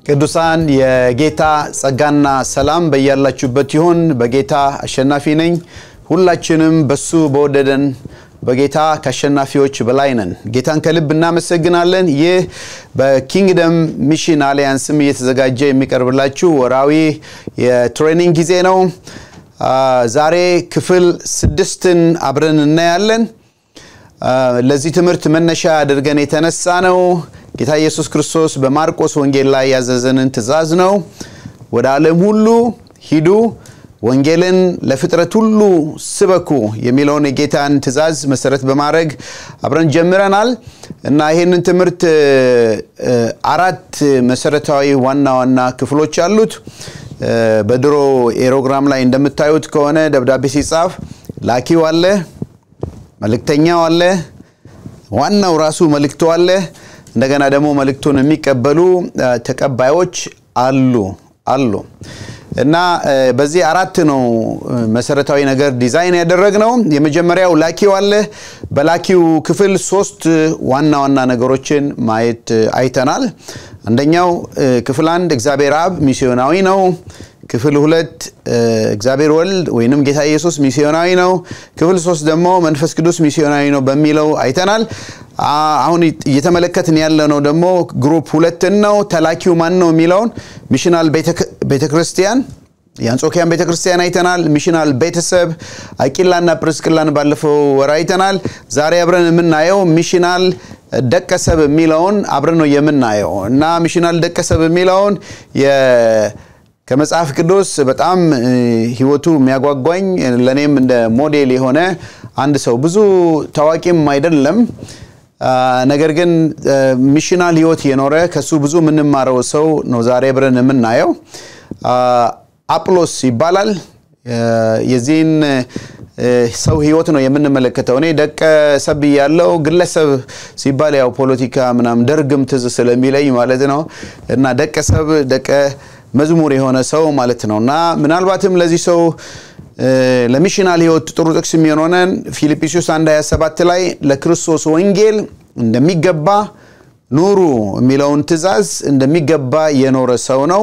ቅዱሳን የጌታ ጸጋና ሰላም በእያላችሁበት ይሁን። በጌታ አሸናፊ ነኝ። ሁላችንም በሱ በወደደን በጌታ ከአሸናፊዎች በላይ ነን። ጌታን ከልብ እናመሰግናለን። ይህ በኪንግደም ሚሽን አሊያንስም እየተዘጋጀ የሚቀርብላችሁ ወራዊ የትሬኒንግ ጊዜ ነው። ዛሬ ክፍል 6ን አብረን እናያለን። ለዚህ ትምህርት መነሻ አድርገን የተነሳ ነው ጌታ ኢየሱስ ክርስቶስ በማርቆስ ወንጌል ላይ ያዘዘንን ትእዛዝ ነው። ወደ ዓለም ሁሉ ሂዱ ወንጌልን ለፍጥረት ሁሉ ስበኩ የሚለውን የጌታን ትእዛዝ መሰረት በማድረግ አብረን ጀምረናል እና ይሄንን ትምህርት አራት መሰረታዊ ዋና ክፍሎች አሉት። በድሮ ኤሮግራም ላይ እንደምታዩት ከሆነ ደብዳቤ ሲጻፍ ላኪው አለ፣ መልእክተኛው አለ፣ ዋናው ራሱ መልእክቱ አለ፣ እንደገና ደግሞ መልእክቱን የሚቀበሉ ተቀባዮች አሉ እና በዚህ አራት ነው መሰረታዊ ነገር ዲዛይን ያደረግነው። የመጀመሪያው ላኪው አለ። በላኪው ክፍል 3 ዋና ነገሮችን ማየት አይተናል። አንደኛው ክፍል 1 እግዚአብሔር አብ ሚስዮናዊ ነው። ክፍል 2 እግዚአብሔር ወልድ ወይንም ጌታ ኢየሱስ ሚስዮናዊ ነው። ክፍል 3 ደግሞ መንፈስ ቅዱስ ሚስዮናዊ ነው በሚለው አይተናል። አሁን እየተመለከትን ያለነው ደግሞ ግሩፕ 2 ነው። ተላኪው ማን ነው የሚለውን ሚሽናል ቤተክርስቲያን የአንጾኪያን ቤተክርስቲያን አይተናል። ሚሽናል ቤተሰብ አቂላና ፕርስቅላን ባለፈው ወር አይተናል። ዛሬ አብረን የምናየው ሚሽናል ደቀሰብ የሚለውን አብረን ነው የምናየው እና ሚሽናል ደቀሰብ የሚለውን ከመጽሐፍ ቅዱስ በጣም ህይወቱ የሚያጓጓኝ ለኔም እንደ ሞዴል የሆነ አንድ ሰው ብዙ ታዋቂም አይደለም ነገር ግን ሚሽናል ህይወት የኖረ ከሱ ብዙ ምንማረው ሰው ነው ዛሬ አብረን የምናየው። አጵሎስ ይባላል። የዚህን ሰው ህይወት ነው የምንመለከተው። እኔ ደቀሰብ ያለው ግለሰብ ሲባል ያው ፖለቲካ ምናምን ደርግም ትዝ ስለሚለኝ ማለት ነው እና ደቀሰብ ደቀ መዝሙር የሆነ ሰው ማለት ነውና ምናልባትም ለዚህ ሰው ለሚሽናል ህይወት ጥሩ ጥቅስ የሚሆነን ፊልጵስዩስ 1:27 ላይ ለክርስቶስ ወንጌል እንደሚገባ ኑሩ የሚለውን ትእዛዝ እንደሚገባ የኖረ ሰው ነው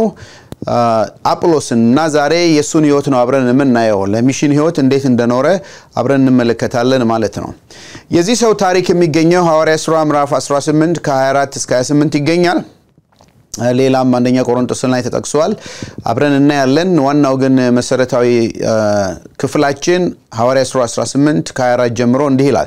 አጵሎስና ዛሬ የሱን ህይወት ነው አብረን የምናየው። ለሚሽን ህይወት እንዴት እንደኖረ አብረን እንመለከታለን ማለት ነው። የዚህ ሰው ታሪክ የሚገኘው ሐዋርያት ሥራ ምዕራፍ 18 ከ24 እስከ 28 ይገኛል። ሌላም አንደኛ ቆሮንቶስ ላይ ተጠቅሷል። አብረን እናያለን። ዋናው ግን መሰረታዊ ክፍላችን ሐዋርያት ሥራ 18 ከ24 ጀምሮ እንዲህ ይላል።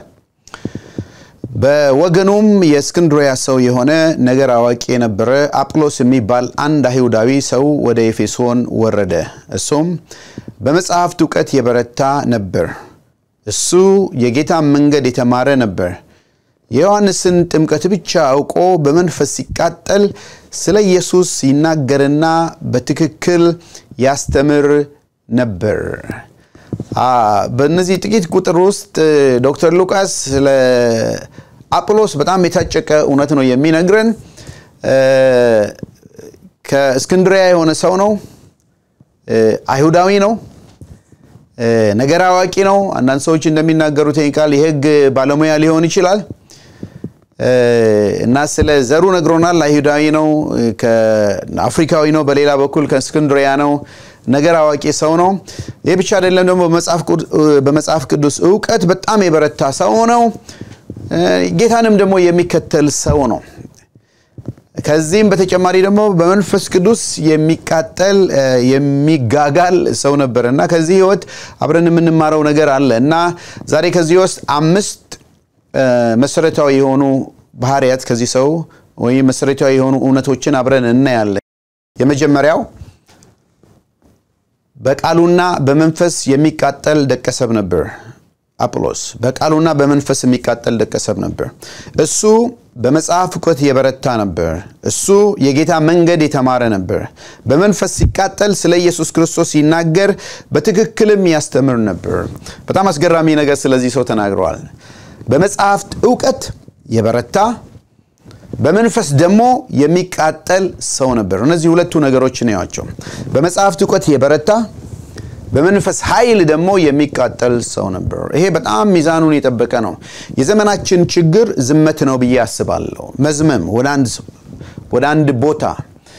በወገኑም የእስክንድርያ ሰው የሆነ ነገር አዋቂ የነበረ አጵሎስ የሚባል አንድ አይሁዳዊ ሰው ወደ ኤፌሶን ወረደ። እሱም በመጽሐፍት ዕውቀት የበረታ ነበር። እሱ የጌታ መንገድ የተማረ ነበር። የዮሐንስን ጥምቀት ብቻ አውቆ በመንፈስ ሲቃጠል ስለ ኢየሱስ ይናገርና በትክክል ያስተምር ነበር። በእነዚህ ጥቂት ቁጥር ውስጥ ዶክተር ሉቃስ ስለ አጵሎስ በጣም የታጨቀ እውነት ነው የሚነግረን። ከእስክንድርያ የሆነ ሰው ነው። አይሁዳዊ ነው። ነገር አዋቂ ነው። አንዳንድ ሰዎች እንደሚናገሩት ቃል የሕግ ባለሙያ ሊሆን ይችላል እና ስለ ዘሩ ነግሮናል። አይሁዳዊ ነው። ከአፍሪካዊ ነው። በሌላ በኩል ከእስክንድርያ ነው። ነገር አዋቂ ሰው ነው። ይሄ ብቻ አይደለም ደግሞ በመጽሐፍ ቅዱስ ዕውቀት በጣም የበረታ ሰው ነው። ጌታንም ደግሞ የሚከተል ሰው ነው። ከዚህም በተጨማሪ ደግሞ በመንፈስ ቅዱስ የሚቃጠል የሚጋጋል ሰው ነበርና ከዚህ ህይወት አብረን የምንማረው ነገር አለ እና ዛሬ ከዚህ ውስጥ 5 መሰረታዊ የሆኑ ባህሪያት ከዚህ ሰው ወይ መሰረታዊ የሆኑ እውነቶችን አብረን እናያለን። የመጀመሪያው በቃሉና በመንፈስ የሚቃጠል ደቀሰብ ነበር። አጵሎስ በቃሉና በመንፈስ የሚቃጠል ደቀሰብ ነበር። እሱ በመጽሐፍ ዕውቀት የበረታ ነበር። እሱ የጌታ መንገድ የተማረ ነበር። በመንፈስ ሲቃጠል ስለ ኢየሱስ ክርስቶስ ይናገር በትክክልም ያስተምር ነበር። በጣም አስገራሚ ነገር ስለዚህ ሰው ተናግሯል። በመጽሐፍት ዕውቀት የበረታ በመንፈስ ደግሞ የሚቃጠል ሰው ነበር። እነዚህ ሁለቱ ነገሮች ነው ያቸው። በመጽሐፍት ዕውቀት የበረታ በመንፈስ ኃይል ደግሞ የሚቃጠል ሰው ነበር። ይሄ በጣም ሚዛኑን የጠበቀ ነው። የዘመናችን ችግር ዝመት ነው ብዬ አስባለሁ። መዝመም ወደ አንድ ቦታ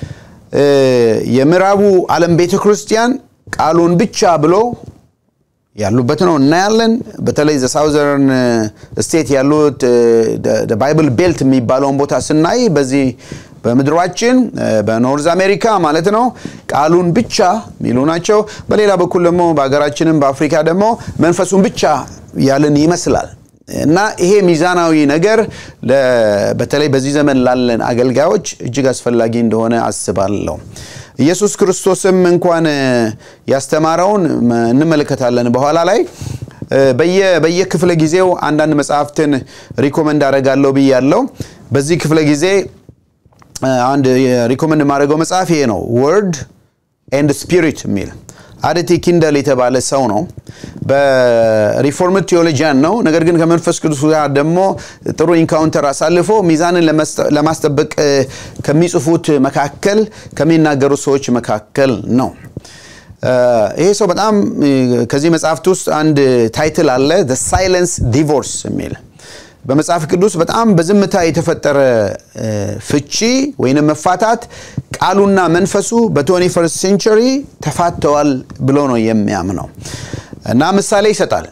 የምዕራቡ ዓለም ቤተክርስቲያን ቃሉን ብቻ ብሎ ያሉበት ነው እናያለን በተለይ ዘ ሳውዘርን ስቴት ያሉት the bible belt የሚባለውን ቦታ ስናይ በዚህ በመድራችን በኖርዝ አሜሪካ ማለት ነው ቃሉን ብቻ ሚሉ ናቸው በሌላ በኩል ደግሞ በአገራችንም በአፍሪካ ደግሞ መንፈሱን ብቻ ያለን ይመስላል እና ይሄ ሚዛናዊ ነገር በተለይ በዚህ ዘመን ላለን አገልጋዮች እጅግ አስፈላጊ እንደሆነ አስባለሁ ኢየሱስ ክርስቶስም እንኳን ያስተማረውን እንመለከታለን በኋላ ላይ በየክፍለ ጊዜው አንዳንድ መጽሐፍትን ሪኮመንድ አደርጋለሁ ብያለሁ በዚህ ክፍለ ጊዜ አንድ ሪኮመንድ ማድረገው መጽሐፍ ይሄ ነው word and spirit ሚል አዲቲ ኪንደል የተባለ ሰው ነው በሪፎርምድ ቴዎሎጂያን ነው ነገር ግን ከመንፈስ ቅዱስ ጋር ደግሞ ጥሩ ኢንካውንተር አሳልፎ ሚዛንን ለማስጠበቅ ከሚጽፉት መካከል ከሚናገሩ ሰዎች መካከል ነው ይሄ ሰው በጣም ከዚህ መጽሐፍት ውስጥ አንድ ታይትል አለ the silence divorce ሚል በመጽሐፍ ቅዱስ በጣም በዝምታ የተፈጠረ ፍቺ ወይንም መፋታት ቃሉና መንፈሱ በ21st century ተፋተዋል ብሎ ነው የሚያምነው እና ምሳሌ ይሰጣል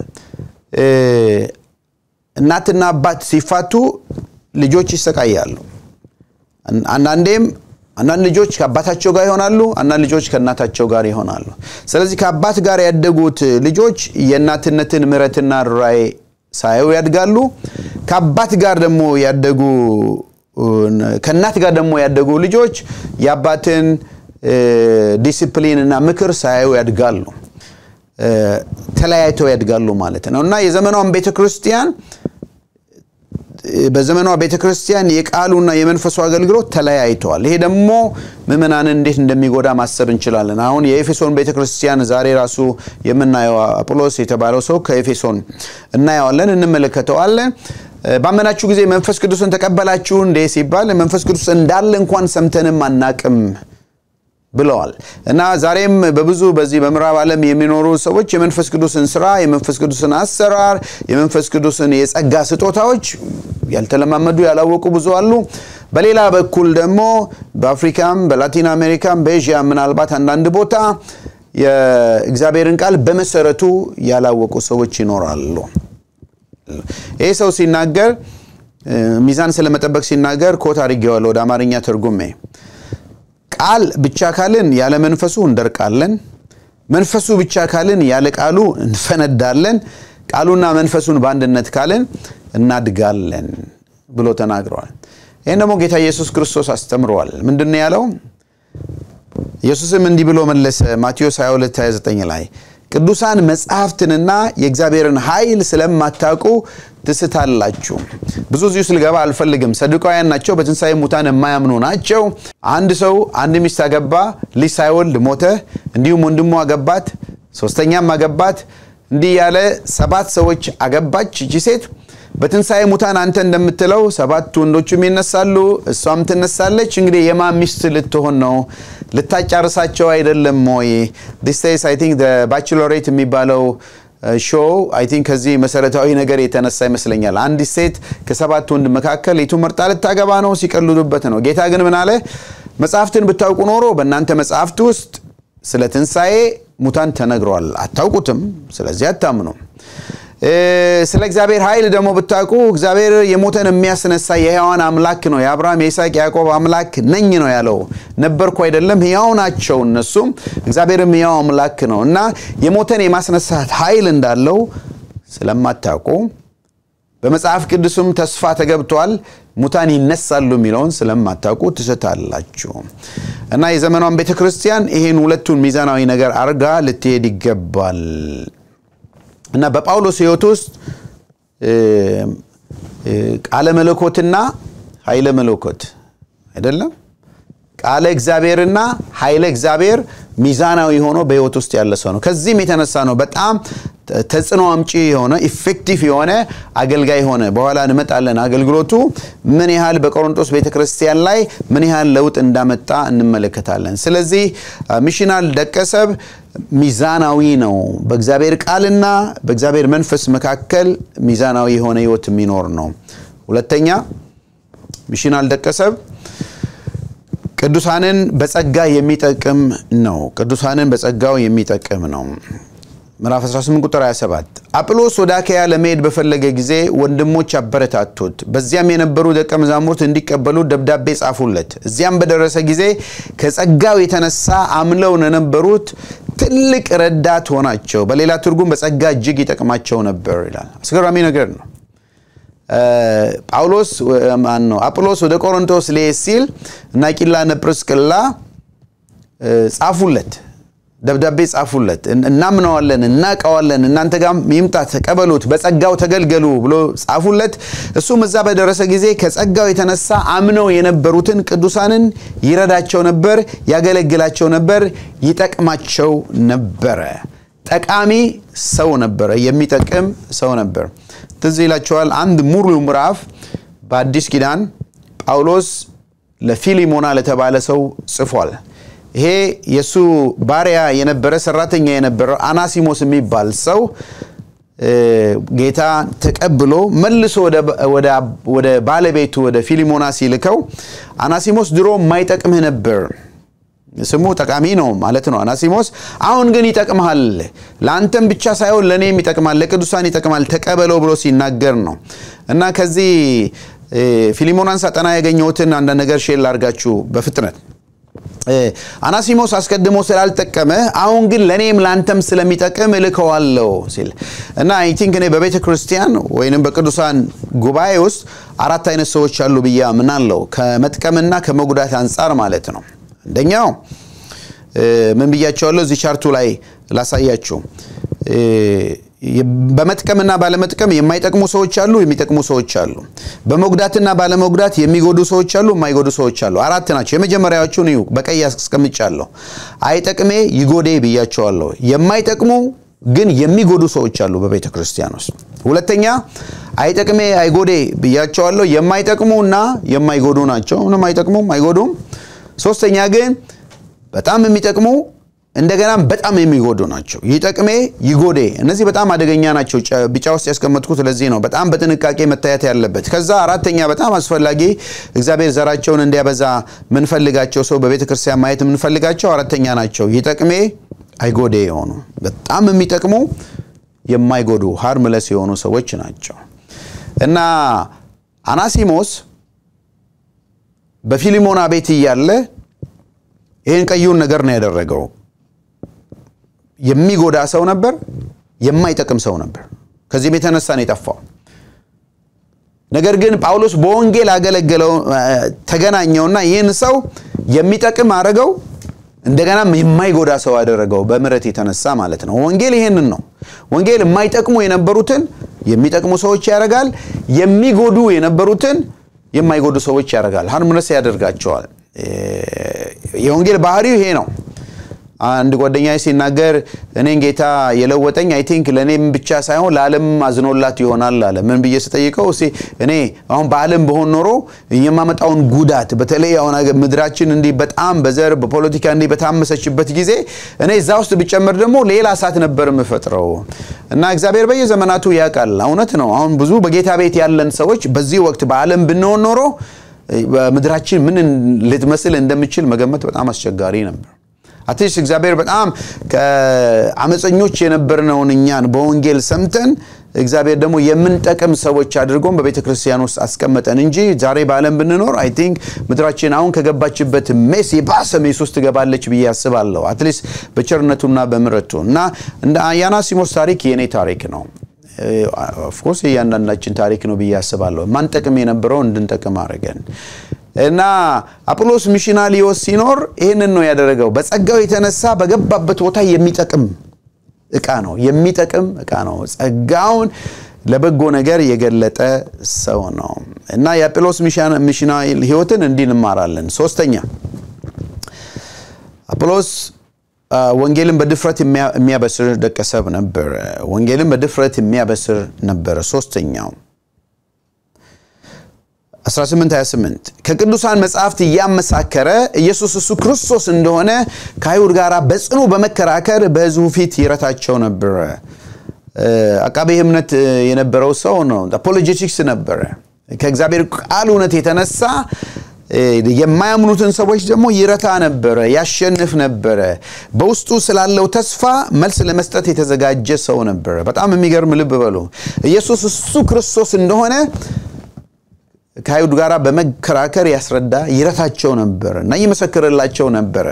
እናትና አባት ሲፋቱ ልጆች ይሰቃያሉ አንዳንድ ልጆች ከአባታቸው ጋር ይሆናሉ አንዳንድ ልጆች ከእናታቸው ጋር ይሆናሉ ስለዚህ ከአባት ጋር ያደጉት ልጆች የእናትነትን ምሕረትና ራይ ሳይው ያድጋሉ ከአባት ጋር ደግሞ ያደጉ ከእናት ጋር ደግሞ ያደጉ ልጆች የአባትን ዲሲፕሊን እና ምክር ሳይው ያድጋሉ ተለያይተው ያድጋሉ ማለት ነው እና የዘመኗን ቤተክርስቲያን በዘመኗ ቤተክርስቲያን የቃሉና የመንፈሱ አገልግሎት ተለያይተዋል ይሄ ደግሞ ምእመናንን እንዴት እንደሚጎዳ ማሰብ እንችላለን አሁን የኤፌሶን ቤተክርስቲያን ዛሬ ራሱ የምናየው አጵሎስ የተባለው ሰው ከኤፌሶን እናያለን እንመለከተዋለን ባመናችሁ ጊዜ መንፈስ ቅዱስን ተቀበላችሁ እንዴ ሲባል መንፈስ ቅዱስ እንዳለ እንኳን ሰምተንም አናቅም ብለዋል እና ዛሬም በብዙ በዚህ በምዕራብ ዓለም የሚኖሩ ሰዎች የመንፈስ ቅዱስን ስራ የመንፈስ ቅዱስን አሰራር የመንፈስ ቅዱስን የጸጋ ስጦታዎች ያልተለማመዱ ያላወቁ ብዙ አሉ በሌላ በኩል ደግሞ በአፍሪካም በላቲን አሜሪካም በኤዥያ ምናልባት አንዳንድ ቦታ የእግዚአብሔርን ቃል በመሰረቱ ያላወቁ ሰዎች ይኖራሉ ይሄ ሰው ሲናገር ሚዛን ስለመጠበቅ ሲናገር ኮት አድርጌዋለሁ ወደ አማርኛ ትርጉሜ ቃል ብቻ ካልን ያለ መንፈሱ እንደርቃለን መንፈሱ ብቻ ካልን ያለ ቃሉ እንፈነዳለን ቃሉና መንፈሱን በአንድነት ካልን እናድጋለን ብሎ ተናግሯል ይሄን ደግሞ ጌታ ኢየሱስ ክርስቶስ አስተምሯል ምንድነው ያለው ኢየሱስም እንዲህ ብሎ መለሰ ማቴዎስ 22:29 ላይ ቅዱሳን መጽሐፍትንና የእግዚአብሔርን ኃይል ስለማታውቁ ትስታላችሁ ብዙ እዚሁ ስለገባ አልፈልግም ሰዱቃውያን ናቸው በትንሳኤ ሙታን የማያምኑ ናቸው አንድ ሰው አንድ ሚስት አገባ ልጅ ሳይወልድ ሞተ እንዲሁም ወንድሙ አገባት ሶስተኛም አገባት እንዲህ ያለ 7 ሰዎች አገባች እቺ ሴት በትንሳኤ ሙታን አንተ እንደምትለው 7 ወንዶችም ይነሳሉ እሷም ትነሳለች እንግዲህ የማን ሚስት ልትሆን ነው ልታጫርሳቸው አይደለም ወይ this days I think the bachelorette የሚባለው show I think ከዚህ መሰረታዊ ነገር የተነሳ ይመስለኛል አንድ ሴት ከ7 ወንድ መካከል የቱ መርጣ ልታገባ ነው ሲቀልዱበት ነው ጌታ ግን ምን አለ መጽሐፍትን ብታውቁ ኖሮ በእናንተ መጽሐፍት ውስጥ ስለ ትንሳኤ ሙታን ተነግሯል አታውቁትም ስለዚህ አታምኑ ስለ እግዚአብሔር ኃይል ደግሞ ብታውቁ እግዚአብሔር የሞተን የሚያስነሳ የሕያዋን አምላክ ነው የአብርሃም የይስሐቅ ያዕቆብ አምላክ ነኝ ነው ያለው ነበርኩ አይደለም ሕያው ናቸው እነሱም እግዚአብሔርም ሕያው አምላክ ነው እና የሞተን የማስነሳት ኃይል እንዳለው ስለማታውቁ በመጽሐፍ ቅዱስም ተስፋ ተገብቷል ሙታን ይነሳሉ የሚለውን ስለማታውቁ ትስታላችሁ እና የዘመኗን ቤተክርስቲያን ይሄን ሁለቱን ሚዛናዊ ነገር አርጋ ልትሄድ ይገባል እና በጳውሎስ ሕይወት ውስጥ ቃለ መለኮትና ኃይለ መለኮት አይደለም ቃለ እግዚአብሔርና ኃይለ እግዚአብሔር ሚዛናዊ ሆኖ በሕይወት ውስጥ ያለ ሰው ነው ከዚህም የተነሳ ነው በጣም ተጽዕኖ አምጪ የሆነ ኢፌክቲቭ የሆነ አገልጋይ ሆነ በኋላ እንመጣለን አገልግሎቱ ምን ያህል በቆሮንቶስ ቤተክርስቲያን ላይ ምን ያህል ለውጥ እንዳመጣ እንመለከታለን ስለዚህ ሚሽናል ደቀሰብ ሚዛናዊ ነው በእግዚአብሔር ቃልና በእግዚአብሔር መንፈስ መካከል ሚዛናዊ የሆነ ሕይወት የሚኖር ነው ሁለተኛ ሚሽናል ደቀሰብ ቅዱሳንን በጸጋ የሚጠቅም ነው ቅዱሳንን በጸጋው የሚጠቅም ነው ምዕራፍ 18 ቁጥር 27 አጵሎስ ወደ አካያ ለመሄድ በፈለገ ጊዜ ወንድሞች አበረታቱት በዚያም የነበሩ ደቀ መዛሙርት እንዲቀበሉ ደብዳቤ ጻፉለት እዚያም በደረሰ ጊዜ ከጸጋው የተነሳ አምለው የነበሩት ትልቅ ረዳት ሆናቸው በሌላ ትርጉም በጸጋ እጅግ ይጠቅማቸው ነበር ይላል አስገራሚ ነገር ነው ጳውሎስ አጵሎስ ወደ ቆሮንቶስ ሊሄድ እና አቂላና ጵርስቅላ ጻፉለት ደብዳቤ ጻፉለት እናምነዋለን እናቀዋለን እናንተ ጋር ይምጣ ተቀበሉት በጸጋው ተገልገሉ ብሎ ጻፉለት እሱም እዛ በደረሰ ጊዜ ከጸጋው የተነሳ አምነው የነበሩትን ቅዱሳንን ይረዳቸው ነበር ያገለግላቸው ነበር ይጠቅማቸው ነበር ጠቃሚ ሰው ነበር የሚጠቅም ሰው ነበር ትዝ ይላችኋል አንድ ሙሉ ምዕራፍ በአዲስ ኪዳን ጳውሎስ ለፊሊሞና ለተባለ ሰው ጽፏል ይሄ የሱ ባሪያ የነበረ ሰራተኛ የነበረ አናሲሞስ የሚባል ሰው ጌታ ተቀብሎ መልሶ ወደ ባለቤቱ ወደ ፊሊሞና ሲልከው አናሲሞስ ድሮ ማይጠቅምህ ነበር ስሙ ጠቃሚ ነው ማለት ነው አናሲሞስ አሁን ግን ይጠቅማል ላንተም ብቻ ሳይሆን ለኔም ይጠቅማል ለቅዱሳን ይጠቅማል ተቀበለው ብሎ ሲናገር ነው እና ከዚህ ፊሊሞናን ሳጠና ያገኘውትን አንድ ነገር ሼር ላርጋችሁ በፍጥነት አናሲሞስ አስቀድሞ ስላልተጠቀመ አሁን ግን ለኔም ላንተም ስለሚጠቅም ልከዋለው ሲል እና አይ ቲንክ እኔ በቤተ ክርስቲያን ወይንም በቅዱሳን ጉባኤ ውስጥ አራት አይነት ሰዎች አሉ ብያ ምናለው ከመጥቀምና ከመጉዳት አንፃር ማለት ነው እንደኛው ምን ብያቸዋለሁ እዚህ ቻርቱ ላይ ላሳያችሁ በመጥቀምና ባለመጥቀም የማይጠቅሙ ሰዎች አሉ የሚጠቅሙ ሰዎች አሉ በመጉዳትና ባለመጉዳት የሚጎዱ ሰዎች አሉ የማይጎዱ ሰዎች አሉ አራት ናቸው የመጀመሪያዎቹ ነው በቀይ አስቀምጫለሁ አይጠቅሜ ይጎዴ ብያቸዋለሁ የማይጠቅሙ ግን የሚጎዱ ሰዎች አሉ በቤተ ክርስቲያን ውስጥ ሁለተኛ አይጠቅሜ አይጎዴ ብያቸዋለሁ የማይጠቅሙና የማይጎዱ ናቸው ምንም አይጠቅሙም አይጎዱም ሶስተኛ ግን በጣም የሚጠቅሙ እንደገና በጣም የሚጎዱ ናቸው ይጠቅሜ ይጎዴ እነዚህ በጣም አደገኛ ናቸው ቢጫ ውስጥ ያስቀመጥኩት ለዚህ ነው በጣም በጥንቃቄ መታየት ያለበት ከዛ አራተኛ በጣም አስፈላጊ እግዚአብሔር ዘራቸውን እንዲያበዛ ምን ፈልጋቸው ሰው በቤተ ክርስቲያን ማየት ምን ፈልጋቸው አራተኛ ናቸው ይጠቅሜ አይጎዴ የሆኑ በጣም የሚጠቅሙ የማይጎዱ ሃርምለስ የሆኑ ሰዎች ናቸው እና አናሲሞስ በፊሊሞና ቤት ያለ ይሄን ቀዩን ነገር ነው ያደረገው የሚጎዳ ሰው ነበር የማይጠቅም ሰው ነበር ከዚህ የተነሳ ነው የጠፋው ነገር ግን ጳውሎስ በወንጌል አገለገለው ተገናኘውና ይህን ሰው የሚጠቅም አረጋው እንደገና የማይጎዳ ሰው አደረገው በመረት የተነሳ ማለት ነው ወንጌል ይሄንን ነው ወንጌል የማይጠቅሙ የነበሩትን የሚጠቅሙ ሰዎች ያረጋል የሚጎዱ የነበሩትን የማይጎዱ ሰዎች ያረጋል ሃርሞኒስ ያደርጋቸዋል የወንጌል ባህሪው ይሄ ነው አንድ ጓደኛዬ ሲናገር እኔን ጌታ የለወጠኝ አይ ቲንክ ለኔም ብቻ ሳይሆን ለዓለም አዝኖላት ይሆናል አለ ምን ብዬ ስጠይቀው እኔ አሁን በዓለም በሆን ኖሮ የማመጣውን ጉዳት በተለይ አሁን ምድራችን እንዲ በጣም በዘር በፖለቲካ እንዲ በታመሰችበት ጊዜ እኔ እዛው ውስጥ ብጨመር ደግሞ ሌላ ሳት ነበር የምፈጥረው እና እግዚአብሔር በየዘመናቱ ያቃል እውነት ነው አሁን ብዙ በጌታ ቤት ያለን ሰዎች በዚህ ወቅት በዓለም ብንሆን ኖሮ ምድራችን ምን ልትመስል እንደምችል መገመት በጣም አስቸጋሪ ነበር አትሊስት እግዚአብሔር በጣም ከአመፀኞች የነበርነውን እኛን በወንጌል ሰምተን እግዚአብሔር ደግሞ የምንጠቅም ሰዎች አድርጎን በቤተ ክርስቲያን ውስጥ አስቀመጠን እንጂ ዛሬ በዓለም ብንኖር አይ ቲንክ ምድራችን አሁን ከገባችበት ሜስ የባሰ ሜስ ውስጥ ገባለች ብዬ አስባለሁ አትሊስት በቸርነቱና በምሕረቱ እና እንደ አናሲሞስ ታሪክ የኔ ታሪክ ነው of course ያንዳንዳችን ታሪክ ነው ብዬ አስባለሁ ማን ጠቅም የነበረው እንድንጠቅም አረጋን እና አጵሎስ ሚሽናሊዮስ ሲኖር ይሄንን ነው ያደረገው በጸጋው የተነሳ በገባበት ቦታ የሚጠቅም እቃ ነው ጸጋውን ለበጎ ነገር የገለጠ ሰው ነው እና የአጵሎስ ሚሽናል ህይወትን እንድንማራለን ሶስተኛ አጵሎስ ወንጌልን በድፍረት የሚያበስር ደቀሰብ ነበር ወንጌልን በድፍረት የሚያበስር ነበር ሶስተኛው 18:28 ከቅዱሳን መጻሕፍት ያመሳከረ ኢየሱስ እሱ ክርስቶስ እንደሆነ ከአይሁድ ጋር በጽኑ በመከራከር በሕዝቡ ፊት ይረታቸው ነበር አቃቤ እምነት የነበረው ሰው ነው አፖሎጂቲክስ ነበር ከእግዚአብሔር ቃል እውነት የተነሳ የማያምኑትን ሰዎች ደግሞ ይረታ ነበር ያሸንፍ ነበር በውስጡ ስላለው ተስፋ መልስ ለመስጠት የተዘጋጀ ሰው ነበር በጣም የሚገርም ልብ በሉ ኢየሱስ እሱ ክርስቶስ እንደሆነ ከአይሁድ ጋራ በመከራከር ያስረዳ ይረታቸው ነበርና ይመሰክርላቸው ነበር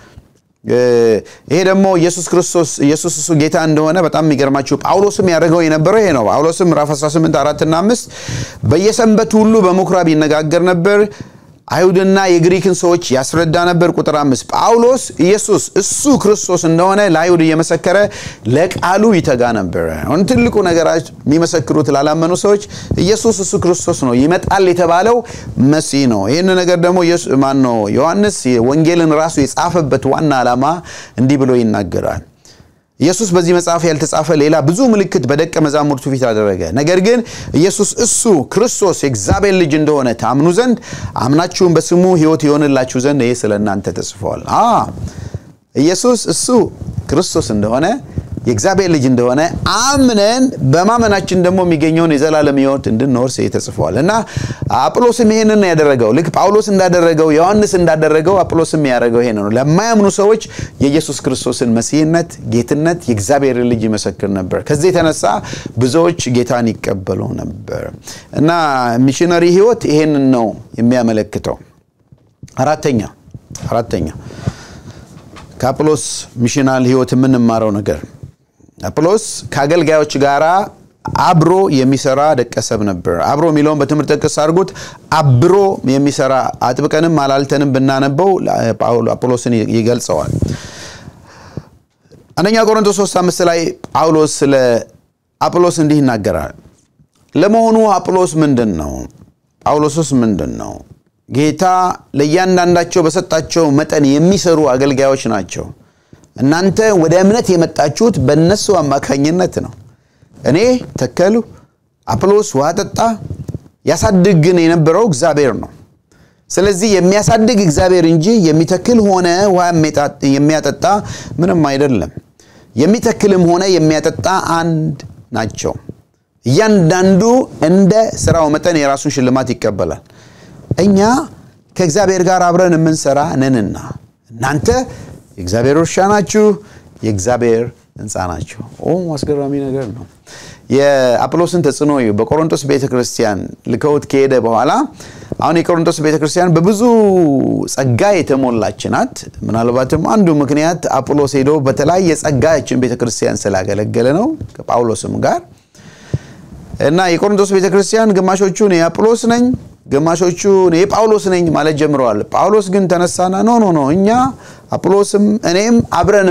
ይሄ ደግሞ ኢየሱስ እሱ ጌታ እንደሆነ በጣም የሚገርማችሁ ጳውሎስም ያደረገው የነበረው ይሄ ነው ጳውሎስም ምዕራፍ 18 4 እና 5 በየሰንበቱ ሁሉ በመኩራብ ይነጋገር ነበር አይሁድና የግሪክን ሰዎች ያስረዳ ነበር ቁጥር 5 ጳውሎስ ኢየሱስ እሱ ክርስቶስ እንደሆነ ለአይሁድ እየመሰከረ ለቃሉ ይተጋ ነበር አሁን ትልቁ ነገራች የሚመሰክሩት ላላመኑ ሰዎች ኢየሱስ እሱ ክርስቶስ ነው ይመጣል የተባለው መሲህ ነው ይሄን ነገር ደግሞ ዮሐንስ ወንጌልን ራሱ የጻፈበት ዋና ዓላማ እንዲህ ብሎ ይናገራል ኢየሱስ በዚህ መጽሐፍ ያልተጻፈ ሌላ ብዙ ምልክት በደቀ መዛሙርቱ ፊት አደረገ ነገር ግን ኢየሱስ እሱ ክርስቶስ የእግዚአብሔር ልጅ እንደሆነ ታምኑ ዘንድ አምናችሁም በስሙ ሕይወት ይሆንላችሁ ዘንድ ይሄ ስለናንተ ተጽፏል ኢየሱስ እሱ ክርስቶስ እንደሆነ የእግዚአብሔር ልጅ እንደሆነ አምነን በማመናችን ደግሞ የሚገኘውን የዘላለም ሕይወት እንድንወርስ ተጽፏልና አጵሎስም ይሄንን ያደረገው ልክ ጳውሎስ እንዳደረገው ዮሐንስ እንዳደረገው አጵሎስም ያደረገው ይሄን ነው ለማያምኑ ሰዎች የኢየሱስ ክርስቶስን መሲህነት ጌትነት የእግዚአብሔር ልጅ ይመሰክር ነበር ከዚህ የተነሳ ብዙዎች ጌታን ይቀበሉ ነበር እና ሚሽነሪ ሕይወት ይሄንን ነው የሚያመለክተው አራተኛ ከአጵሎስ ሚሽናል ሕይወት የምንማረው ነገር አጵሎስ ከአገልጋዮች ጋራ አብሮ የሚሰራ ደቀሰብ ነበር አብሮ ሚሊዮን በትምህርት ተቀስ አድርጉት አብሮ የሚሰራ አጥብቀንም አላልተንም ብናነበው አጵሎስን ይገልጸዋል አንደኛ ቆሮንቶስ 3:5 ላይ ጳውሎስ ስለ አጵሎስ እንዲህ ይናገራል ለመሆኑ አጵሎስ ምንድነው ጳውሎስስ ምንድነው ጌታ ለእያንዳንዳቸው በሰጣቸው መጠን የሚሰሩ አገልጋዮች ናቸው እናንተ ወደ እምነት የመጣችሁት በእነሱ አማካኝነት ነው እኔ ተከሉ አጵሎስ ውሃ ጠጣ ያሳድግን የነበረው እግዚአብሔር ነው ስለዚህ የሚያሳድግ እግዚአብሔር እንጂ የሚተክል ሆነ ውሃ የሚያጠጣ ምንም አይደለም የሚተክልም ሆነ የሚያጠጣ አንድ ናቸው እያንዳንዱ እንደ ስራው መጠን የራሱን ሽልማት ይቀበላል እኛ ከእግዚአብሔር ጋር አብረን የምንሰራ ነንና እናንተ የእግዚአብሔር እርሻ ናችሁ የእግዚአብሔር ሕንጻ ናችሁ አስገራሚ ነገር ነው የአጵሎስን ተጽዕኖ በቆሮንቶስ ቤተክርስቲያን ልከውት ከሄደ በኋላ አሁን የቆሮንቶስ ቤተክርስቲያን በብዙ ጸጋ የተሞላች ናት ምናልባትም አንዱ ምክንያት አጵሎስ ሄዶ በተለያየ ጸጋችን ቤተክርስቲያን ስላገለገለ ነው ከጳውሎስም ጋር እና የቆሮንቶስ ቤተክርስቲያን ግማሾቹን የአጵሎስ ነኝ ግማሾቹ የጳውሎስ ነኝ ማለት ጀምረዋል ጳውሎስ ግን ተነሳና ኖ እኛ አጵሎስም እኔም አብረን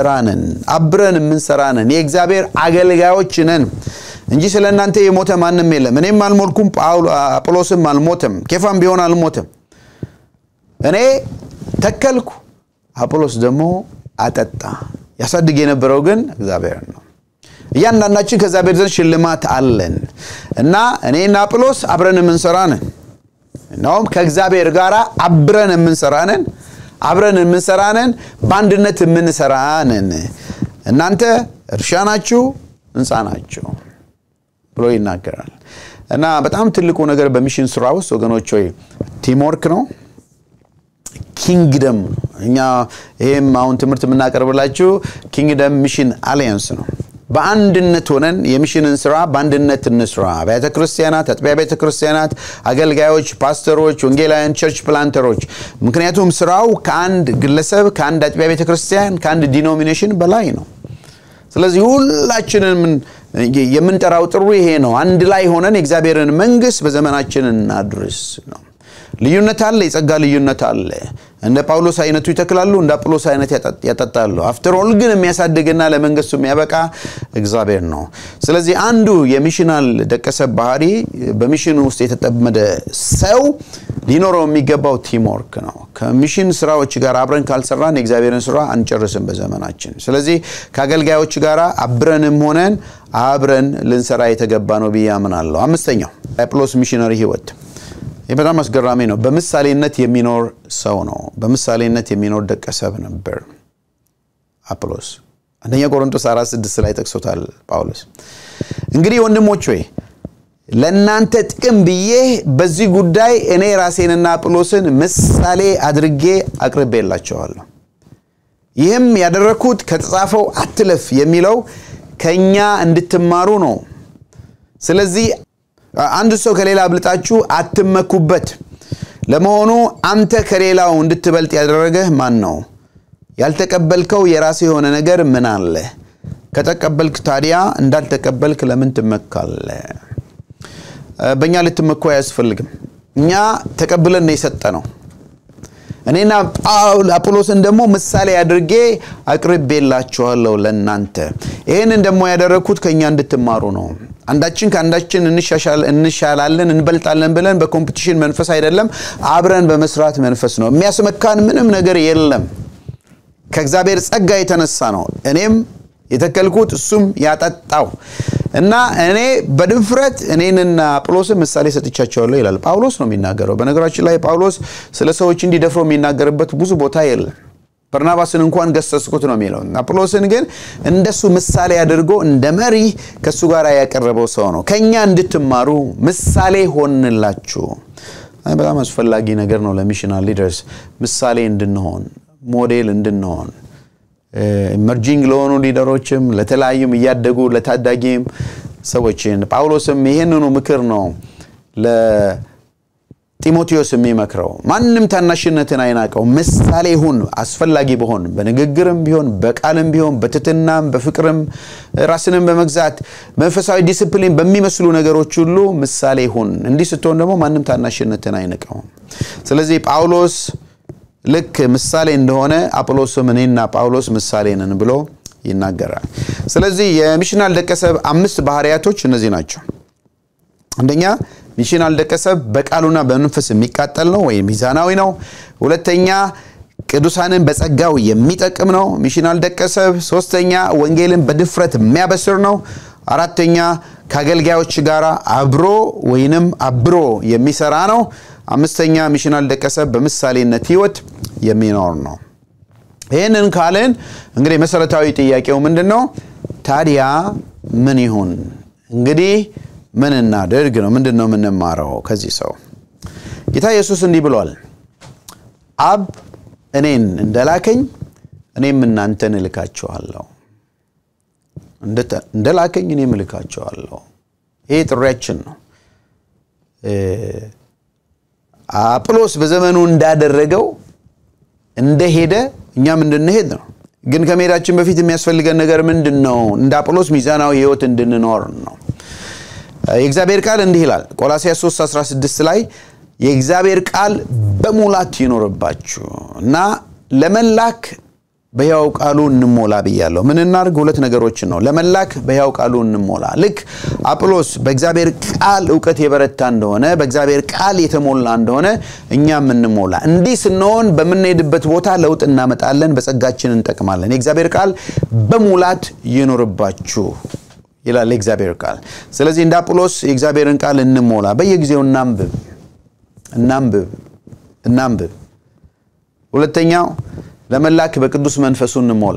የምንሰራነን የእግዚአብሔር አገልጋዮች ነን እንጂ ስለናንተ የሞተ ማንንም የለም እኔም አልሞትኩም አጵሎስም አልሞተም ኬፋም ቢሆን አልሞተም እኔ ተከልኩ አጵሎስ ደግሞ አጠጣ ያሳድግ የነበረው ግን እግዚአብሔር ነው እያንዳንዳችን ከእግዚአብሔር ዘንድ ሽልማት አለን እና እኔና አጵሎስ አብረን የምንሰራነን ነው ከእግዚአብሔር ጋር አብረን የምንሰራነን በአንድነት የምንሰራነን እናንተ እርሻ ናችሁ ሕንጻ ናችሁ ብሎ ይናገራል እና በጣም ትልቁ ነገር በሚሽን ስራ ውስጥ ወገኖች ሆይ ቲም ወርክ ነው ኪንግደም እኛ ይሄም አሁን ትምህርት የምናቀርብላችሁ ኪንግደም ሚሽን አሊያንስ ነው በአንድነት ሆነን የሚሽንን ስራ በአንድነት እንስራ ቤተክርስቲያናት አጥቢያ ቤተክርስቲያናት አገልጋዮች ፓስተሮች ወንጌላውያን ቸርች ፕላንተሮች ምክንያቱም ስራው ከአንድ ግለሰብ ከአንድ አጥቢያ ቤተክርስቲያን ከአንድ ዲኖሚኔሽን በላይ ነው ስለዚህ ሁላችንም የምንጠራው ጥሩ ይሄ ነው አንድ ላይ ሆነን የእግዚአብሔርን መንግስት በዘመናችን እናድርስ ነው ልዩነት አለ የጸጋ ልዩነት አለ እንደ ጳውሎስ አይነቱ ይተክላሉ እንደ አጵሎስ አይነት ያጠጣሉ አፍተር ኦል ግን የሚያሳድግና ለመንግስቱ የሚያበቃ እግዚአብሔር ነው ስለዚህ አንዱ የሚሽናል ደቀሰብ ባህሪ በሚሽን ውስጥ የተጠመደ ሰው ሊኖረው የሚገባው ቲም ወርክ ነው ከሚሽን ስራዎች ጋር አብረን ካልሰራን የእግዚአብሔርን ስራ አንጨርስም በዘመናችን ስለዚህ ከአገልጋዮች ጋር አብረን ልንሰራ የተገባ ነው ብያምናለሁ አምስተኛው አጵሎስ ሚሽነሪ ህይወት በጣም አስገራሚ ነው በምሳሌነት የሚኖር ሰው ነው በምሳሌነት የሚኖር ደቀሰብ ነበር አጵሎስ አንደኛ ቆሮንቶስ 4:6 ላይ ተክሶታል ጳውሎስ እንግዲህ ወንድሞች ሆይ ለናንተ ጥቅም ብዬ በዚህ ጉዳይ እኔ ራሴንና አጵሎስን ምሳሌ አድርጌ አቅርቤላችኋለሁ ይህም ያደረኩት ከተጻፈው አትለፍ የሚለው ከኛ እንድትማሩ ነው ስለዚህ አንድ ሰው ከሌላ አብልጣችሁ አትመኩበት ለመሆኑ አንተ ከሌላው እንድትበልጥ ያደረገህ ማን ነው ያልተቀበልከው የራስ የሆነ ነገር ምን አለ ከተቀበልክ ታዲያ እንዳልተቀበልክ ለምን ትመካለህ በእኛ ልትመኩ አያስፈልግም እኛ ተቀብለን ነው የሰጠነው እኔና አጵሎስን ደግሞ ምሳሌ አድርጌ አቅርቤላችኋለሁ ለናንተ ይሄንን ደግሞ ያደረኩት ከኛ እንድትማሩ ነው አንዳችን ካንዳችን እንሻላለን እንበልጣለን ብለን በኮምፒቲሽን መንፈስ አይደለም አብረን በመስራት መንፈስ ነው የሚያስመካን ምንም ነገር የለም ከእግዚአብሔር ጸጋ የተነሳ ነው እኔም የተከልኩት እሱም ያጠጣው እና እኔ በድፍረት እኔንና አጵሎስን ምሳሌ ሰጥቻቸዋለሁ ይላል ጳውሎስ ነው የሚናገረው በነገራችን ላይ ጳውሎስ ስለ ሰዎች እንዲደፍሩ የሚናገርበት ብዙ ቦታ የለም በርናባስን እንኳን ገሰስኩት ነው የሚለው አጵሎስን ግን እንደሱ ምሳሌ አድርጎ እንደ መሪ ከሱ ጋር ያቀረበው ሰው ነው ከኛ እንድትማሩ ምሳሌ ሆንላችሁ በጣም አስፈላጊ ነገር ነው ለሚሽናል ሊደርስ ምሳሌ እንድንሆን ሞዴል እንድንሆን ኢመርጂንግ ለሆኑ ሊደሮችም ለተለያዩም ያደጉ ለታዳጊም ሰዎችን ጳውሎስም ይሄንኑ ምክር ነው ለጢሞቴዎስ የሚመክረው ማንንም ታናሽነትን አይናቀው ምሳሌ ሁን አስፈላጊ በሆን በንግግርም ቢሆን በቃልም ቢሆን በትትናም በፍቅርም ራስንም በመግዛት መንፈሳዊ ዲሲፕሊን በሚመስሉ ነገሮች ሁሉ ምሳሌ ሁን እንዲህ ስትሆን ደግሞ ማንንም ታናሽነትን አይናቀው ስለዚህ ጳውሎስ ልክ ምሳሌ እንደሆነ አጵሎስም እኔና ጳውሎስ ምሳሌ ነን ብሎ ይናገራል ስለዚህ የሚሽናል ደቀሰብ 5 ባህሪያቶች እነዚህ ናቸው አንደኛ ሚሽናል ደቀሰብ በቃሉና በመንፈስ የሚቃጠል ነው ወይ ሚዛናዊ ነው ሁለተኛ ቅዱሳንን በጸጋው የሚጠቅም ነው ሚሽናል ደቀሰብ ሶስተኛ ወንጌልን በድፍረት የሚያበስር ነው አራተኛ ከአገልጋዮች ጋር አብሮ ወይንም አብሮ የሚሰራ ነው አምስተኛ ሚሽናል ደቀሰብ በምሳሌነት ህይወት የሚኖር ነው ይሄንን ካለን እንግዲህ መሰረታዊ ጥያቄው ምንድነው ታዲያ ምን ይሁን እንግዲህ ምን እናድርግ ነው ምንድነው የምንማረው ከዚህ ሰው ጌታ ኢየሱስ እንዲህ ብሏል አብ እኔን እንደላከኝ እኔም እናንተን እልካችኋለሁ እንደላከኝ እኔም እልካችኋለሁ ይሄ ጥሪያችን ነው አጵሎስ በዘመኑ እንዳደረገው እንደሄደ እኛም እንድንሄድ ነው ግን ከመሄዳችን በፊት የሚያስፈልገን ነገር ምንድነው እንደ አጵሎስ ሚዛናዊ ህይወት እንድንኖር ነው የእግዚአብሔር ቃል እንዲህ ይላል ቆላስይስ 3:16 ላይ የእግዚአብሔር ቃል በሙላት ይኖርባችሁ እና ለመላክ በያው ቃሉ እንሞላ ብያለሁ ምን እናርግ ሁለት ነገሮች ነው ለመላክ በያው ቃሉ እንሞላ ልክ አጵሎስ በእግዚአብሔር ቃል ዕውቀት የበረታ እንደሆነ በእግዚአብሔር ቃል የተሞላ እንደሆነ እኛም እንሞላ እንዲህ ስንሆን በመንሄድበት ቦታ ለውጥ እናመጣለን በጸጋችን እንጠቅማለን የእግዚአብሔር ቃል በሙላት ይኖርባችሁ ይላል የእግዚአብሔር ቃል ስለዚህ እንደ አጵሎስ የእግዚአብሔርን ቃል እንሞላ በየጊዜው እናንብብ ሁለተኛው ለመላክ በቅዱስ መንፈሱ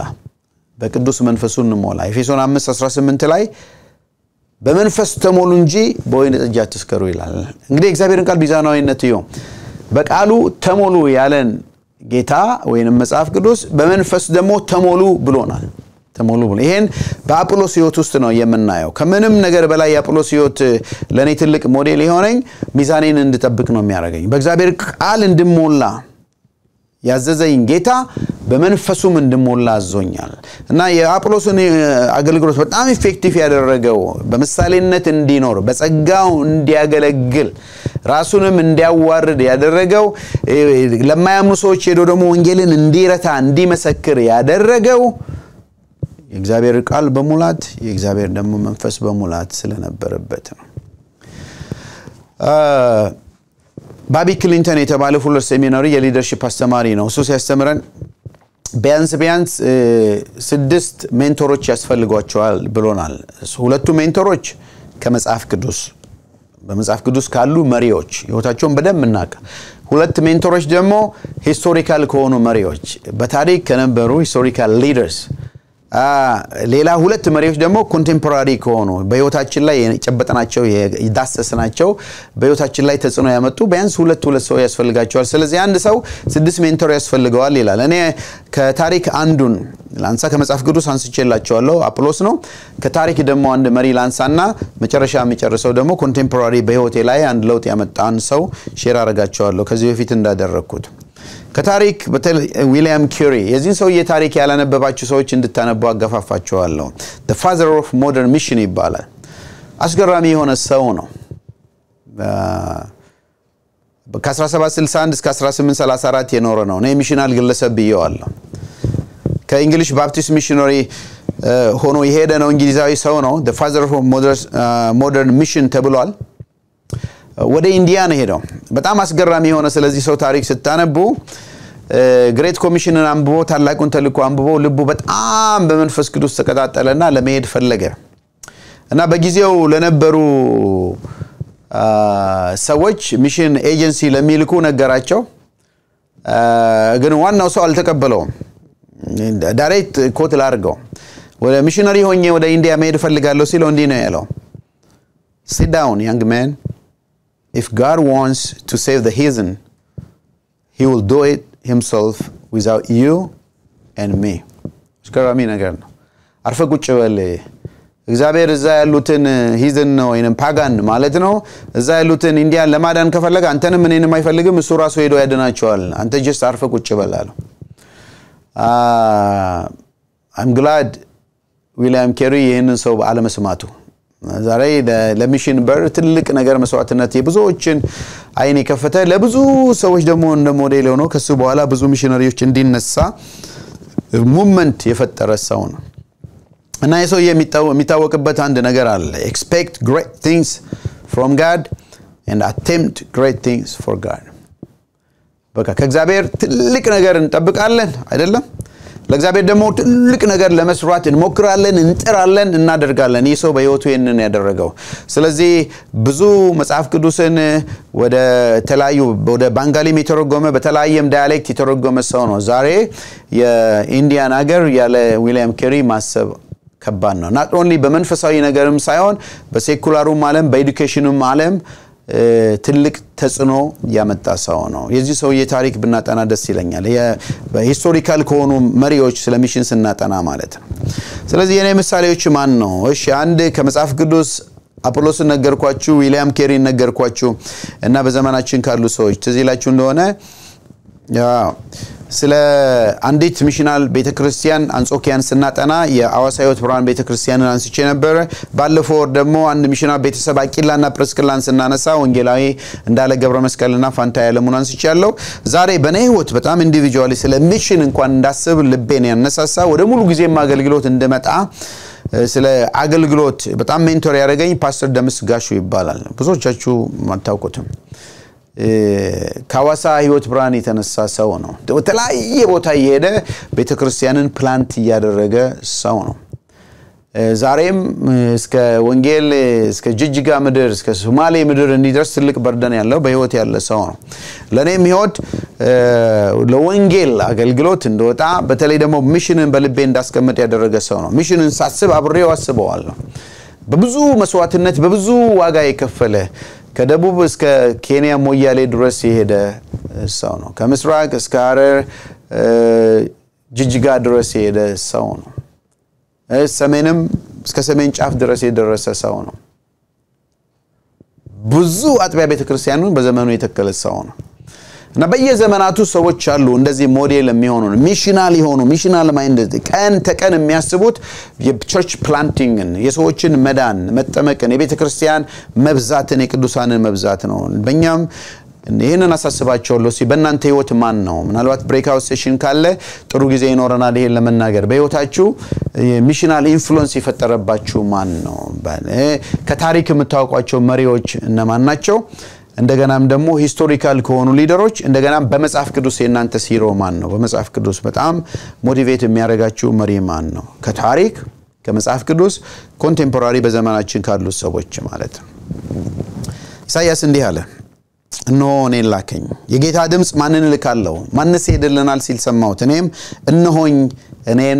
እንሞላ ኤፌሶን 5:18 ላይ በመንፈስ ተሞሉ እንጂ በወይን ጠጅ አትስከሩ ይላል እንግዲህ እግዚአብሔርን ቃል ሚዛናዊነት ይሁን በቃሉ ተሞሉ ያለን ጌታ ወይንም መጽሐፍ ቅዱስ በመንፈስ ደግሞ ተሞሉ ብሎናል ተሞሉ ብሎ ይሄን በአጵሎስ ህይወት ውስጥ ነው የምናየው ከምንም ነገር በላይ የአጵሎስ ህይወት ለኔ ትልቅ ሞዴል የሆነኝ ሚዛኔን እንድጠብቅ ነው የሚያደርገኝ በእግዚአብሔር ቃል እንድሞላ ያዘዘኝ ጌታ በመንፈሱም እንድሞላ አዞኛል እና የአጵሎስን አገልግሎት በጣም ኢፌክቲቭ ያደረገው በምሳሌነት እንዲኖር በጸጋው እንዲያገለግል ራሱንም እንዲያዋርድ ያደረገው ለማያምኑ ሰዎች ሄዶ ደግሞ ወንጌልን እንዲረታ እንዲመሰክር ያደረገው የእግዚአብሔር ቃል በሙላት የእግዚአብሔር ደግሞ መንፈስ በሙላት ስለነበረበት ነው ባቢ ክሊንተን የተባለ ፉለር ሴሚናሪ የሊደርሺፕ አስተማሪ ነው እሱ ሲያስተምረን ቢያንስ 6 ሜንቶሮች ያስፈልጓቸዋል ብሎናል ሁለቱ ሜንቶሮች ከመጽሐፍ ቅዱስ በመጽሐፍ ቅዱስ ካሉ መሪዎች ህይወታቸውን በደንብ እናቀ ሁለት ሜንቶሮች ደግሞ ሂስቶሪካል ከሆኑ መሪዎች በታሪክ ከነበሩ ሂስቶሪካል ሊደርስ ሌላ ሁለት መሪዎች ደግሞ ኮንቴምፖራሪ ከሆኑ በህይወታችን ላይ የጨበጠናቸው የዳሰስናቸው በህይወታችን ላይ ተጽዕኖ ያመጡ ቢያንስ ሁለት ሰው ያስፈልጋቸዋል ስለዚህ አንድ ሰው 6 ሜንቶር ያስፈልገዋል ይላል እኔ ከታሪክ አንዱን ላንሳ ከመጽሐፍ ቅዱስ አንስቼላችኋለሁ አጵሎስ ነው ከታሪክ ደግሞ አንድ መሪ ላንሳና መጨረሻ የሚጨርሰው ደግሞ ኮንቴምፖራሪ በህይወቴ ላይ አንድ ለውጥ ያመጣን ሰው ሼር አረጋቸዋለሁ ከዚህ በፊት እንዳደረኩት ከታሪክ በተለይ ዊሊያም ኪሪ የዚህን ሰው የታሪክ ያላነበባችሁ ሰዎች እንድታነቡ አገፋፋቸዋለሁ the father of modern mission ይባላል አስገራሚ የሆነ ሰው ነው ከ1761 እስከ 1834 የኖረ ነው እኔ ሚሽናል ግለሰብ ብየዋለሁ ከእንግሊሽ ባፕቲስት ሚሽነሪ ሆኖ የሄደ ነው እንግሊዛዊ ሰው ነው the father of modern mission ተብሏል ወደ ኢንዲያ ነው ሄደው በጣም አስገራሚ የሆነ ስለዚህ ሰው ታሪክ ስታነቡ ግሬት ኮሚሽንን አንብቦ ታላቁን ተልእኮ አንብቦ ልቡ በጣም በመንፈስ ቅዱስ ተቀጣጠለና ለመሄድ ፈለገ እና በጊዜው ለነበሩ ሰዎች ሚሽን ኤጀንሲ ለሚልኩ ነገራቸው ግን ዋናው ሰው አልተቀበለውም ዳይሬክት ኮት ላርገው ወደ ሚሽነሪ ሆኜ ወደ ኢንዲያ መሄድ ፈልጋለሁ ሲለው እንዲህ ነው ያለው sit down young man if God wants to save the heathen he will do it himself without you and me ስከራሚ ነገር ነው አርፈ ቁጭ በል እግዚአብሔር እዛ ያሉትን heathen ነው ወይንም ፓጋን ማለት ነው እዛ ያሉትን ኢንዲያን ለማዳን ከፈለገ አንተንም እኔንም አይፈልግም እሱ ራሱ ሄዶ ያድናቸዋል አንተ just አርፈ ቁጭ በል አለው I'm glad ዊሊያም ኬሪ ይሄንን ሰው ባለመስማቱ ዛሬ ለሚሽን በር ትልቅ ነገር መስዋዕትነት የብዙዎችን አይን ከፈተ ለብዙ ሰዎች ደግሞ እንደ ሞዴል ሆኖ ከሱ በኋላ ብዙ ሚሽነሪዎች እንዲነሳ ሙቭመንት የፈጠረ ሰው ነው እና የሰው የሚታወቅበት አንድ ነገር አለ expect great things from God and attempt great things for God በቃ ከእግዚአብሔር ትልቅ ነገር እንጠብቃለን አይደለም ለእግዚአብሔር ደግሞ ትልቅ ነገር ለመስራት እንሞክራለን እንጥራለን እናደርጋለን ይህ ሰው በህይወቱ የነን ያደረገው ስለዚህ ብዙ መጽሐፍ ቅዱስን ወደ ተለያዩ ወደ ባንጋሊ የተረጎመ በተለያየም ዳያሌክት የተረጎመ ሰው ነው ዛሬ የኢንዲያን ሀገር ያለ ዊሊያም ኬሪ ማሰብ ከባድ ነው not only በመንፈሳዊ ነገርም ሳይሆን በሴኩላሩም ዓለም በኤዱኬሽኑም ዓለም ትልቅ ተጽዕኖ ያመጣ ሰው ነው የዚህ ሰው የታሪክ ብናጠና ደስ ይለኛል በሂስቶሪካል ከሆኑ መሪዎች ስለ ሚሽን ስናጠና ማለት ነው ስለዚህ የኔ ምሳሌዎች ማን ነው እሺ አንድ ከመጽሐፍ ቅዱስ አጵሎስ ነገርኳችሁ ዊሊያም ኬሪ ነገርኳችሁ እና በዘመናችን ካሉ ሰዎች ትዝላችሁ እንደሆነ ስለ አንዲት ሚሽናል ቤተክርስቲያን አንጾኪያን ስናጠና የአዋሳዮት ብርሃን ቤተክርስቲያንን አንስቼ ነበር ባለፈው ደግሞ አንድ ሚሽናል ቤተሰብ አቂላና ፕርስቅላን ስናነሳ ወንጌላዊ እንዳለ ገብረ መስቀልና ፋንታ ያለሙን አንስቻለሁ ዛሬ በኔ ህይወት በጣም ኢንዲቪጁዋሊ ስለ ሚሽን እንኳን እንዳስብ ልቤን ያነሳሳ ወደ ሙሉ ጊዜም አገልግሎት እንደመጣ ስለ አገልግሎት በጣም ሜንቶር ያደረገኝ ፓስተር ደምስ ጋሹ ይባላል ብዙዎቻችሁ ማታውቁትም ካዋሳ ህይወት ብርሃን የተነሳ ሰው ነው በተለያየ ቦታ እየሄደ ቤተክርስቲያንን ፕላንት ያደረገ ሰው ነው ዛሬም እስከ ወንጌል እስከ ጅጅጋ ምድር እስከ ሶማሌ ምድር እንዲደርስ ትልቅ በርደን ያለው በህይወት ያለ ሰው ነው ለኔም ህይወት ለወንጌል አገልግሎት እንደወጣ በተለይ ደግሞ ሚሽንን በልቤ እንዳስቀምጥ ያደረገ ሰው ነው ሚሽንን ሳስብ አብሬው አስበዋለሁ በብዙ መስዋዕትነት በብዙ ዋጋ የከፈለ ከደቡብ እስከ ኬንያ ሞያሌ ድረስ የሄደ ሰው ነው ከምስራቅ እስከ ሐረር ጅጅጋ ድረስ የሄደ ሰው ነው ሰሜንም እስከ ሰሜን ጫፍ ድረስ የደረሰ ሰው ነው ብዙ አጥቢያ ቤተክርስቲያኑን በዘመኑ የተከለ ሰው ነው እና በየዘመናቱ ሰዎች አሉ እንደዚህ ሞዴል የሚሆኑ ሚሽናል የሆኑ ሚሽናል ማይንድ ቀን ተቀን የሚያስቡት የቸርች ፕላንቲንግን የሰዎችን መዳን መጠመቅን የቤተክርስቲያን መብዛትን የቅዱሳንን መብዛት ነው በእኛም ይሄንን አሳስባቸዋለሁ በእናንተ ህይወት ማን ነው ምናልባት ብሬክአውት ሴሽን ካለ ጥሩ ጊዜ ይኖረናል ይሄን ለመናገር በህይወታችሁ ሚሽናል ኢንፍሉዌንስ ይፈጠረባችሁ ማን ነው ከታሪክ የምታውቋቸው መሪዎች እነማን ናቸው እንደገናም ደግሞ ሂስቶሪካል ከሆኑ ሊደሮች እንደገናም በመጽሐፍ ቅዱስ የናንተ ሲሮ ማን ነው በመጽሐፍ ቅዱስ በጣም ሞቲቬት የሚያረጋችሁ መሪ ማን ነው ከታሪክ ከመጽሐፍ ቅዱስ ኮንቴምፖራሪ በዘመናችን ካሉ ሰዎች ማለት ነው ኢሳይያስ እንዲህ አለ እነሆ እኔ ላከኝ የጌታ ድምጽ ማንን ልካለው ማንስ ሄደልናል ሲል ሰማሁት እኔም እነሆኝ እኔን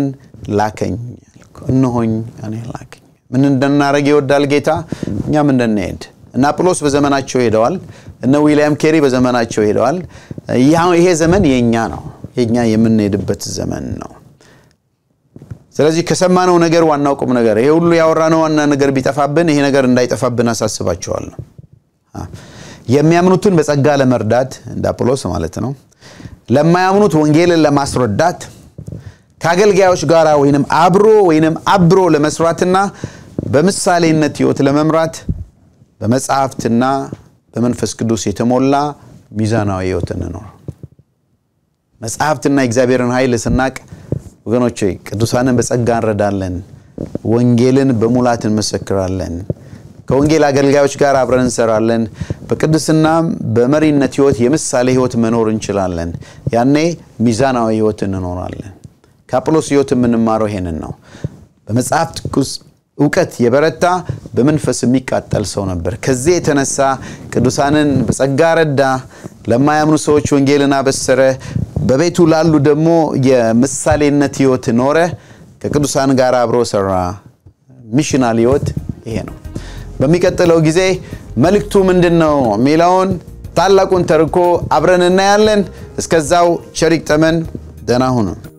ላከኝ እነሆኝ እኔ ላከኝ ምን እንደናረግ ይወዳል ጌታ እኛም እንደነሄድ እና አጵሎስ በዘመናቸው ሄደዋል እና ዊሊያም ኬሪ በዘመናቸው ሄደዋል ይሄ ዘመን የኛ ነው የኛ የምንሄድበት ዘመን ነው ስለዚህ ከሰማነው ነገር ዋናው ቁም ነገር ይሄ ሁሉ ያወራነው ዋና ነገር ቢጠፋብን ይሄ ነገር እንዳይጠፋብን አሳስባቸዋለሁ የሚያምኑትን በጸጋ ለመርዳት እንደ አጵሎስ ማለት ነው ለማያምኑት ወንጌልን ለማስረዳት ካገልጋዮች ጋራ ወይንም አብሮ ለመስራትና በምሳሌነት ህይወት ለመምራት በመጽሐፍትና በመንፈስ ቅዱስ የተሞላ ሚዛናዊ ህይወትን ነው መጽሐፍትና እግዚአብሔርን ኃይል ስናቅ ወገኖቼ ቅዱሳንን በጸጋ እንረዳለን ወንጌልን በሙላት እንመሰክራለን ከወንጌል አገልጋዮች ጋር አብረን እንሰራለን በቅድስና በመሪነት ህይወት የምሳሌ ህይወት መኖር እንችላለን ያኔ ሚዛናዊ ህይወት እንኖራለን ከአጵሎስ ህይወት የምንማረው ይሄንን ነው በመጽሐፍ ቅዱስ ዕውቀት የበረታ በመንፈስ የሚቃጠል ሰው ነበር ከዚህ የተነሳ ቅዱሳንን በጸጋ ረዳ ለማያምኑ ሰዎች ወንጌልን አበሰረ በቤቱ ላሉ ደግሞ የምሳሌነት ህይወት ኖረ ከቅዱሳን ጋር አብሮ ሰራ ሚሽናል ህይወት ይሄ ነው በሚቀጥለው ጊዜ መልእክቱ ምንድነው ሚላውን ታላቁን ተርኮ አብረን እናያለን እስከዛው ቸሪክ ተመን ደህና ሁኑ